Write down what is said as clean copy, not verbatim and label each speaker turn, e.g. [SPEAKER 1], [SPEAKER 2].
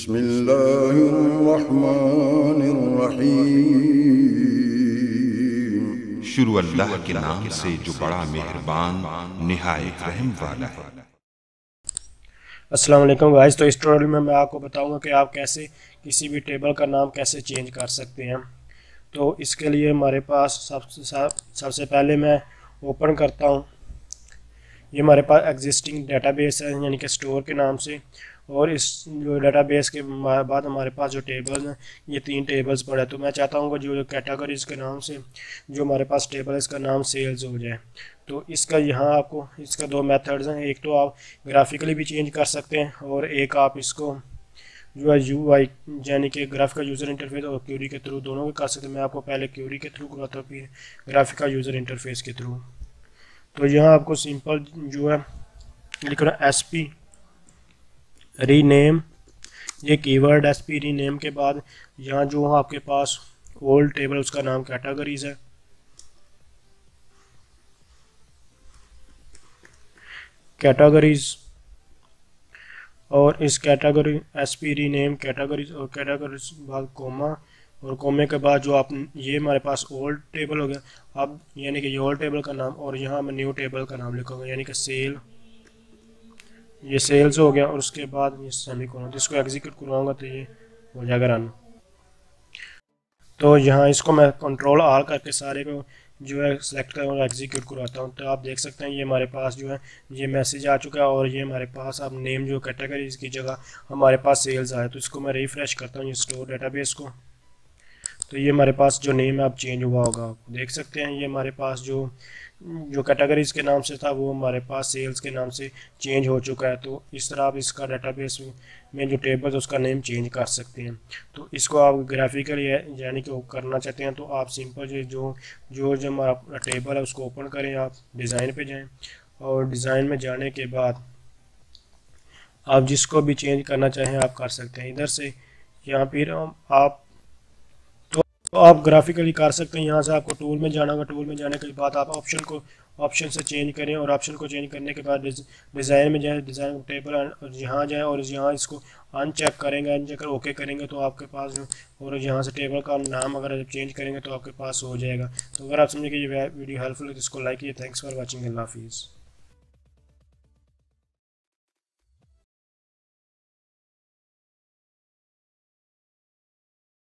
[SPEAKER 1] बिस्मिल्लाहिर्रहमानिर्रहीम। शुरू अल्लाह के नाम से जो बड़ा मेहरबान निहायत रहम वाला है।
[SPEAKER 2] अस्सलाम वालेकुम गाइस। तो इस ट्यूटोरियल में मैं आपको बताऊंगा कि आप कैसे किसी भी टेबल का नाम कैसे चेंज कर सकते हैं। तो इसके लिए हमारे पास सबसे पहले मैं ओपन करता हूं। ये हमारे पास एग्जिस्टिंग डेटाबेस है, यानी कि स्टोर के नाम से। और इस जो डेटाबेस के बाद हमारे पास जो टेबल हैं, ये 3 टेबल्स पड़े हैं। तो मैं चाहता हूँ कि जो कैटेगरीज के नाम से जो हमारे पास टेबल है, इसका नाम सेल्स हो जाए। तो इसका यहाँ आपको इसका 2 मेथड्स हैं। एक तो आप ग्राफिकली भी चेंज कर सकते हैं, और एक आप इसको जो है UI यानी कि ग्राफिकल यूज़र इंटरफेस और क्यूरी के थ्रू दोनों भी कर सकते हैं। मैं आपको पहले क्यूरी के थ्रू कराता हूँ, फिर ग्राफिकल यूज़र इंटरफेस के थ्रू। तो यहाँ आपको सिंपल जो है लिखना SP रीनेम। ये कीवर्ड SP रीनेम के बाद यहाँ जो आपके पास ओल्ड टेबल उसका नाम कैटेगरीज है। कैटेगरीज और इस कैटेगरी SP रीनेम कैटेगरीज और कैटेगरीज बाद कोमा, और कोमे के बाद जो आप ये हमारे पास ओल्ड टेबल हो गया। अब यानी कि ये ओल्ड टेबल का नाम, और यहाँ मैं न्यू टेबल का नाम लिखूंगा, यानी कि सेल, ये सेल्स हो गया। और उसके बाद ये सेमीकोलन, जिसको एग्जीक्यूट करवाऊंगा तो ये हो जाएगा रन। तो यहाँ इसको मैं कंट्रोल R करके सारे को जो है सेलेक्ट कर और एग्जीक्यूट करवाता हूँ। तो आप देख सकते हैं ये हमारे पास जो है ये मैसेज आ चुका है, और ये हमारे पास अब नेम जो कैटेगरीज की जगह हमारे पास सेल्स आया। तो इसको मैं रिफ्रेश करता हूँ ये स्टोर डेटाबेस को। तो ये हमारे पास जो नेम है अब चेंज हुआ होगा, आप देख सकते हैं। ये हमारे पास जो कैटेगरीज के नाम से था वो हमारे पास सेल्स के नाम से चेंज हो चुका है। तो इस तरह आप इसका डेटाबेस में जो टेबल है उसका नेम चेंज कर सकते हैं। तो इसको आप ग्राफिकली यानी कि करना चाहते हैं तो आप सिंपल जो हमारा टेबल है उसको ओपन करें, आप डिज़ाइन पे जाएं, और डिज़ाइन में जाने के बाद आप जिसको भी चेंज करना चाहें आप कर सकते हैं इधर से। यहाँ फिर आप तो आप ग्राफिकली कर सकते हैं। यहाँ से आपको टूल में जाना होगा, टूल में जाने के बाद आप ऑप्शन से चेंज करें, और ऑप्शन को चेंज करने के बाद डिज़ाइन में जाएं, डिज़ाइन टेबल और यहाँ जाएं, और यहाँ इसको अनचेक करेंगे, अनचेक कर ओके करेंगे तो आपके पास जो, और यहाँ से टेबल का नाम अगर चेंज करेंगे तो आपके पास हो जाएगा। तो अगर आप समझे कि ये वीडियो हेल्पफुल है तो इसको लाइक कीजिए। Thanks for watching. अल्लाह हाफिज़।